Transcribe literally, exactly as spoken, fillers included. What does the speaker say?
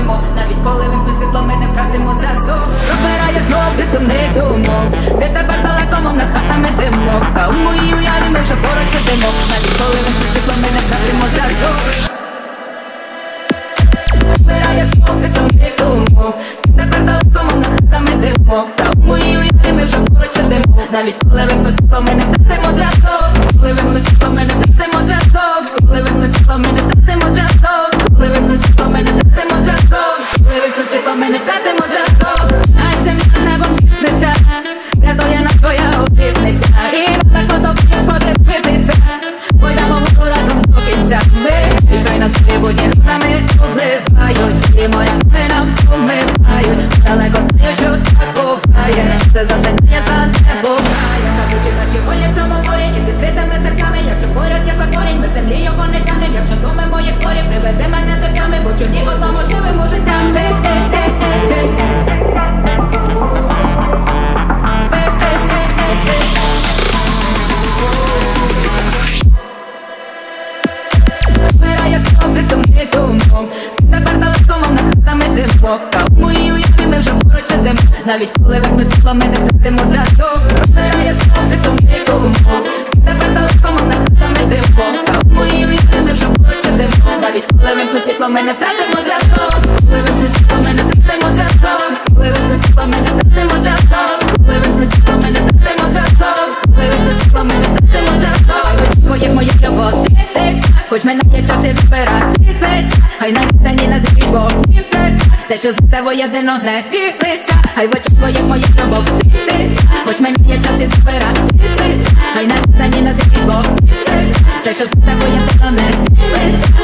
спимо. Навіть коли вимкнуть світло, ми не втратимо зв'язок. Пробирає знов від сумних думок, де тепер далеко, мов над хатами димок. Та у моїй уяві ми вже поруч сидимо. Навіть коли вимкнуть світло, ми не втратимо зв'язок. Пробирає знов від сумних думок, де тепер далеко, мов над хатами димок. Та у моїй уяві ми вже поруч сидимо. Навіть коли вимкнуть світло, ми не втратимо зв'язок. Коли вимкнуть світло, ми не втратимо зв'язок. Коли вимкнуть світло, ми не втратимо зв'язок. Коли вимкнуть світло, ми не втратимо зв'язок. Коли вимкнуть світло, ми не втратимо зв'язок. Хай земля з небом зіткнеться, рятує нас твоя обітниця. І так водоп'є сходи бититься, пойдемо воду разом до кінця. Ми, і хай нас будні грозами обливають, і моря ноги нам помивають. Далеко знаю, що так буває, це засинає за небо грає. Та душі наші волі в цьому морі, і з відкритими серцями. Якщо поряд є закорінь, ми землі його не тянем. Якщо думи мої хворі, приведи мене до тями, бо чорні одному живемо життям. Збирає знов від сумних думок, тепер далеко, мов над хатами димок. Та у моїй уяві ми вже поруч сидимо. Навіть коли вимкнуть світло, ми не втратимо зв'язок. Збирає знов від сумних думок, тепер далеко, мов над хатами димок. Та у моїй уяві ми вже поруч сидимо. Навіть коли вимкнуть світло, ми не втратимо зв'язок. Коли вимкнуть світло, ми не втратимо зв'язок. Коли вимкнуть світло, ми не втратимо зв'язок. Коли вимкнуть світло, ми не втратимо зв'язок. Коли вимкнуть світло, ми не втратимо зв'язок. Твоїх моїх любов світиться, хоч минає час і збиратиться. Хай на відстані нас зігріть вогні в серця, те, що злите воєдино не ділиться. Хай в очах твоїх моїх любов світиться, хоч минає час і збиратиться. Хай на відстані нас зігріть вогні в серця, те, що злите воєдино не ділиться.